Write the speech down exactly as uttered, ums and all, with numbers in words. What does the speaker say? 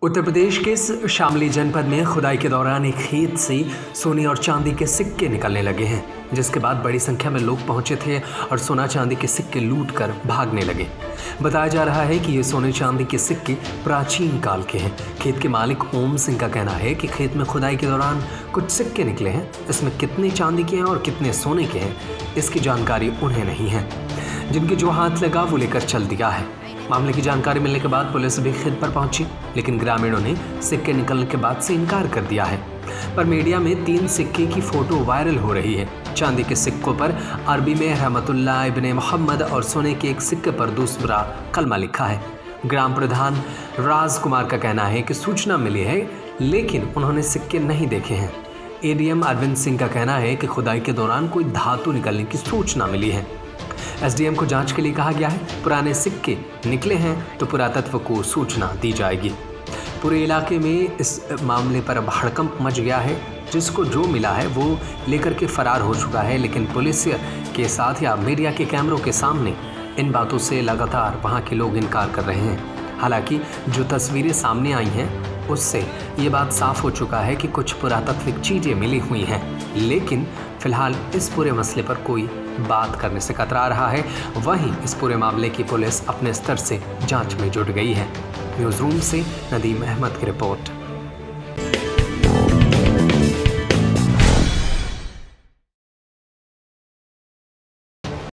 उत्तर प्रदेश के शामली जनपद में खुदाई के दौरान एक खेत से सोने और चांदी के सिक्के निकलने लगे हैं, जिसके बाद बड़ी संख्या में लोग पहुंचे थे और सोना चांदी के सिक्के लूटकर भागने लगे। बताया जा रहा है कि ये सोने चांदी के सिक्के प्राचीन काल के हैं। खेत के मालिक ओम सिंह का कहना है कि खेत में खुदाई के दौरान कुछ सिक्के निकले हैं। इसमें कितने चांदी के हैं और कितने सोने के हैं, इसकी जानकारी उन्हें नहीं है। जिनके जो हाथ लगा वो लेकर चल दिया है। मामले की जानकारी मिलने के बाद पुलिस भी खेत पर पहुंची, लेकिन ग्रामीणों ने सिक्के निकलने के बाद से इनकार कर दिया है। पर मीडिया में तीन सिक्के की फोटो वायरल हो रही है। चांदी के सिक्कों पर अरबी में रहमतुल्लाह इब्ने मोहम्मद और सोने के एक सिक्के पर दूसरा कलमा लिखा है। ग्राम प्रधान राजकुमार का कहना है कि सूचना मिली है, लेकिन उन्होंने सिक्के नहीं देखे हैं। एडीएम अरविंद सिंह का कहना है कि खुदाई के दौरान कोई धातु निकलने की सूचना मिली है। एसडीएम को जांच के लिए कहा गया है। पुराने सिक्के निकले हैं तो पुरातत्व को सूचना दी जाएगी। पूरे इलाके में इस मामले पर अब हड़कंप मच गया है। जिसको जो मिला है वो लेकर के फरार हो चुका है, लेकिन पुलिस के साथ या मीडिया के कैमरों के सामने इन बातों से लगातार वहाँ के लोग इनकार कर रहे हैं। हालांकि जो तस्वीरें सामने आई हैं उससे ये बात साफ हो चुका है कि कुछ पुरातात्विक चीज़ें मिली हुई हैं, लेकिन फिलहाल इस पूरे मसले पर कोई बात करने से कतरा रहा है। वहीं इस पूरे मामले की पुलिस अपने स्तर से जांच में जुट गई है। न्यूज़ रूम से नदीम अहमद की रिपोर्ट।